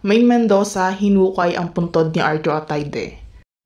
Maine Mendoza hinukay ang puntod ni Arjo Atayde.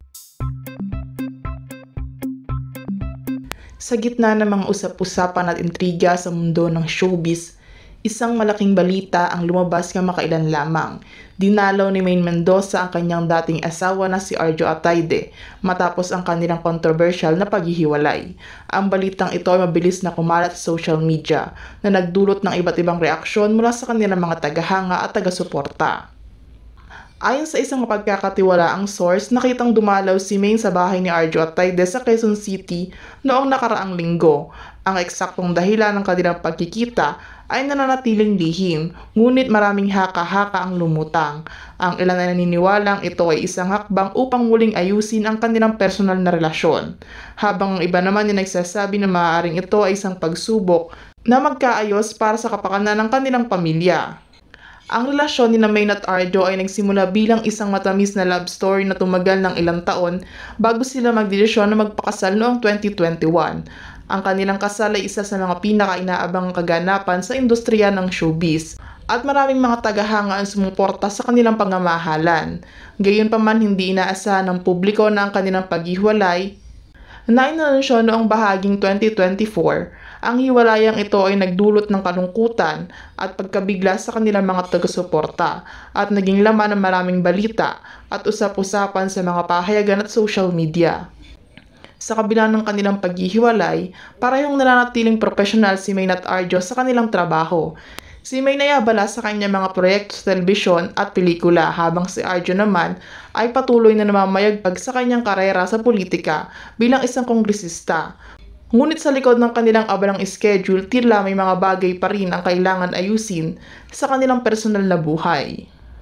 Sa gitna ng mga usap-usapan at intriga sa mundo ng showbiz, isang malaking balita ang lumabas kamakailan lamang. Dinalaw ni Maine Mendoza ang kanyang dating asawa na si Arjo Atayde matapos ang kanilang controversial na paghihiwalay. Ang balitang ito ay mabilis na kumalat sa social media na nagdulot ng iba't ibang reaksyon mula sa kanilang mga tagahanga at taga-suporta. Ayon sa isang mapagkakatiwalaang source, nakitang dumalaw si Maine sa bahay ni Arjo Atayde sa Quezon City noong nakaraang linggo. Ang eksaktong dahilan ng kanilang pagkikita ay nananatiling lihim, ngunit maraming haka-haka ang lumutang. Ang ilan ay naniniwalang ito ay isang hakbang upang muling ayusin ang kanilang personal na relasyon, habang ang iba naman ay nagsasabi na maaaring ito ay isang pagsubok na magkaayos para sa kapakanan ng kanilang pamilya. Ang relasyon ni Maine at Arjo ay nagsimula bilang isang matamis na love story na tumagal ng ilang taon bago sila magdesisyon na magpakasal noong 2021. Ang kanilang kasal ay isa sa mga pinaka-inaabangang kaganapan sa industriya ng showbiz at maraming mga tagahanga ang sumuporta sa kanilang pagmamahalan. Gayunpaman, hindi inaasahan ng publiko na ang kanilang paghiwalay na inanunsyo noong bahaging 2024. Ang hiwalayang ito ay nagdulot ng kalungkutan at pagkabigla sa kanilang mga taga-suporta at naging laman ng maraming balita at usap-usapan sa mga pahayagan at social media. Sa kabila ng kanilang paghihiwalay, parehong nananatiling profesional si Maine at Arjo sa kanilang trabaho. Si Maine ay abala sa kanyang mga proyekto sa telebisyon at pelikula, habang si Arjo naman ay patuloy na namamayagpag sa kanyang karera sa politika bilang isang kongresista. Ngunit sa likod ng kanilang abalang schedule, tila may mga bagay pa rin ang kailangan ayusin sa kanilang personal na buhay.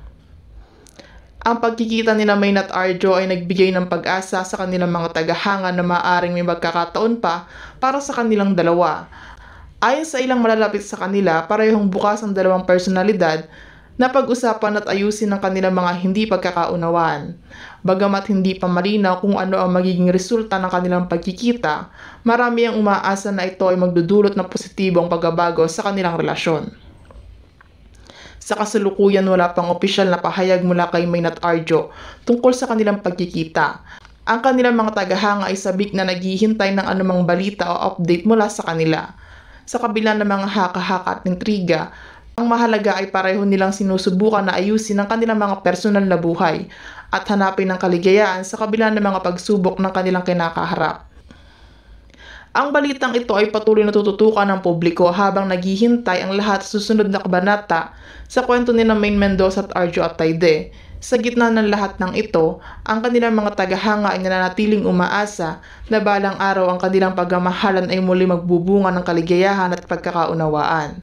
Ang pagkikita ni Maine at Arjo ay nagbigay ng pag-asa sa kanilang mga tagahanga na maaaring may magkakataon pa para sa kanilang dalawa. Ayon sa ilang malalapit sa kanila, parehong bukas ang dalawang personalidad na pag-usapan at ayusin ang kanilang mga hindi pagkakaunawaan. Bagamat hindi pa malinaw kung ano ang magiging resulta ng kanilang pagkikita, marami ang umaasa na ito ay magdudulot ng positibong pagbabago sa kanilang relasyon. Sa kasalukuyan, wala pang opisyal na pahayag mula kay Maine at Arjo tungkol sa kanilang pagkikita. Ang kanilang mga tagahanga ay sabik na naghihintay ng anumang balita o update mula sa kanila. Sa kabila ng mga haka-haka at intriga, ang mahalaga ay pareho nilang sinusubukan na ayusin ang kanilang mga personal na buhay at hanapin ang kaligayahan sa kabila ng mga pagsubok ng kanilang kinakaharap. Ang balitang ito ay patuloy na tututukan ng publiko habang naghihintay ang lahat sa susunod na kabanata sa kwento ni Maine Mendoza at Arjo Atayde. Sa gitna ng lahat ng ito, ang kanilang mga tagahanga ay nananatiling umaasa na balang araw ang kanilang pagmamahalan ay muli magbubunga ng kaligayahan at pagkakaunawaan.